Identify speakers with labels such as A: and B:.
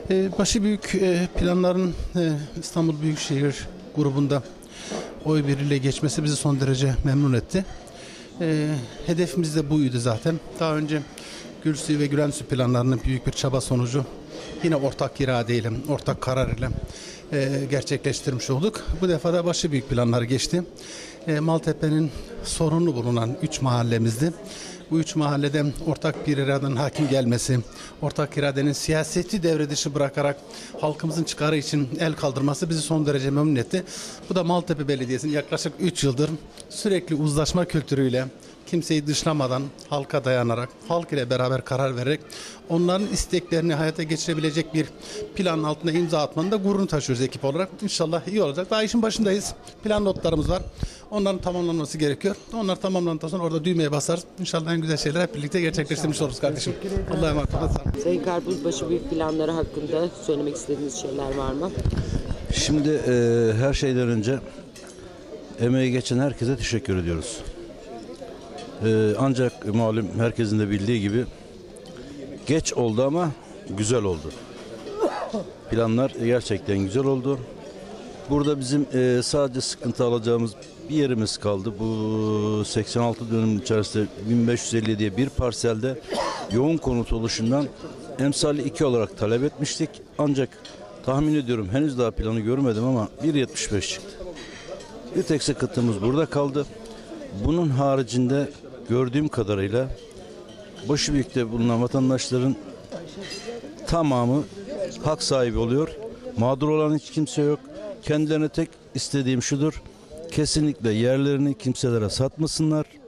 A: Başı büyük planların İstanbul Büyükşehir grubunda oy birliğiyle geçmesi bizi son derece memnun etti. Hedefimiz de buydu zaten. Daha önce Gülsuyu ve Gülensu planlarının büyük bir çaba sonucu yine ortak iradeyle, ortak karar ile gerçekleştirmiş olduk. Bu defa da başı büyük planlar geçti. Maltepe'nin sorunlu bulunan 3 mahallemizdi. Bu 3 mahallede ortak bir iradenin hakim gelmesi, ortak iradenin siyaseti devre dışı bırakarak halkımızın çıkarı için el kaldırması bizi son derece memnun etti. Bu da Maltepe Belediyesi'nin yaklaşık 3 yıldır sürekli uzlaşma kültürüyle, kimseyi dışlamadan, halka dayanarak, halk ile beraber karar vererek onların isteklerini hayata geçirebilecek bir plan altında imza atmanın da gururunu taşıyoruz ekip olarak. İnşallah iyi olacak. Daha işin başındayız. Plan notlarımız var. Onların tamamlanması gerekiyor. Onlar tamamlandıktan sonra orada düğmeye basarız. İnşallah en güzel şeyler hep birlikte gerçekleştirmiş oluruz kardeşim. Allah'a emanet olun.
B: Sayın Karpuzbaşı büyük planları hakkında söylemek istediğiniz şeyler var mı?
C: Şimdi her şeyden önce emeği geçen herkese teşekkür ediyoruz. Ancak malum herkesin de bildiği gibi geç oldu ama güzel oldu. Planlar gerçekten güzel oldu. Burada bizim sadece sıkıntı alacağımız bir yerimiz kaldı. Bu 86 dönüm içerisinde 1550 diye bir parselde yoğun konut oluşundan emsali 2 olarak talep etmiştik. Ancak tahmin ediyorum henüz daha planı görmedim ama 1.75 çıktı. Bir tek sıkıntımız burada kaldı. Bunun haricinde gördüğüm kadarıyla Başıbüyük'te bulunan vatandaşların tamamı hak sahibi oluyor. Mağdur olan hiç kimse yok. Kendilerine tek istediğim şudur: kesinlikle yerlerini kimselere satmasınlar.